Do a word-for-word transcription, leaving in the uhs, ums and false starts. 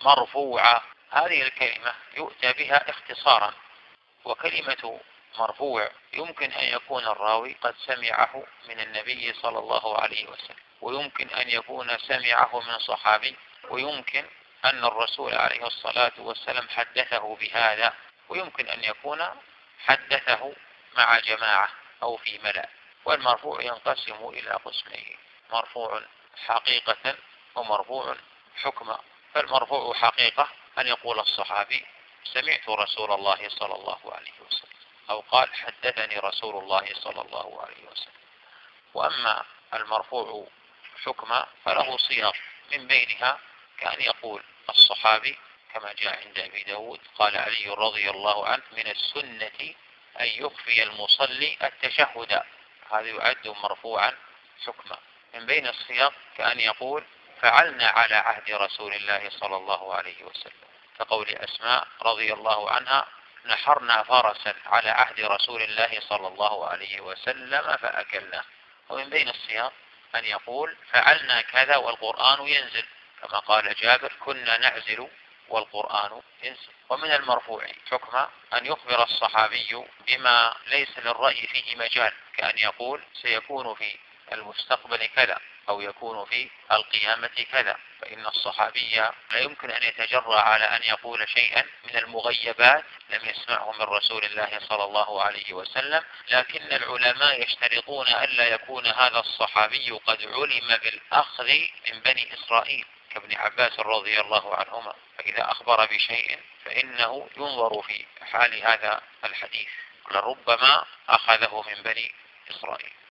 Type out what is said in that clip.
مرفوعة. هذه الكلمة يؤتى بها اختصارا. وكلمة مرفوع يمكن أن يكون الراوي قد سمعه من النبي صلى الله عليه وسلم، ويمكن أن يكون سمعه من صحابي، ويمكن أن الرسول عليه الصلاة والسلام حدثه بهذا، ويمكن أن يكون حدثه مع جماعة أو في ملأ. والمرفوع ينقسم إلى قسمين: مرفوع حقيقة ومرفوع حكما. فالمرفوع حقيقة أن يقول الصحابي: سمعت رسول الله صلى الله عليه وسلم، أو قال: حدثني رسول الله صلى الله عليه وسلم. وأما المرفوع حكما فله صيغ، من بينها كان يقول الصحابي كما جاء عند أبي داود: قال علي رضي الله عنه: من السنة أن يخفي المصلي التشهد. هذا يعد مرفوعا حكما. من بين الصيغ كان يقول: فعلنا على عهد رسول الله صلى الله عليه وسلم، كقول أسماء رضي الله عنها: نحرنا فرسا على عهد رسول الله صلى الله عليه وسلم فأكلناه. ومن بين الصيغ أن يقول: فعلنا كذا والقرآن ينزل، كما قال جابر: كنا نعزل والقرآن ينزل. ومن المرفوع حكما أن يخبر الصحابي بما ليس للرأي فيه مجال، كأن يقول: سيكون في المستقبل كذا، أو يكون في القيامة كذا. فإن الصحابي لا يمكن أن يتجرأ على أن يقول شيئا من المغيبات لم يسمعه من رسول الله صلى الله عليه وسلم، لكن العلماء يشترطون ألا يكون هذا الصحابي قد علم بالأخذ من بني إسرائيل كابن عباس رضي الله عنهما، فإذا أخبر بشيء فإنه ينظر في حال هذا الحديث، لربما أخذه من بني إسرائيل.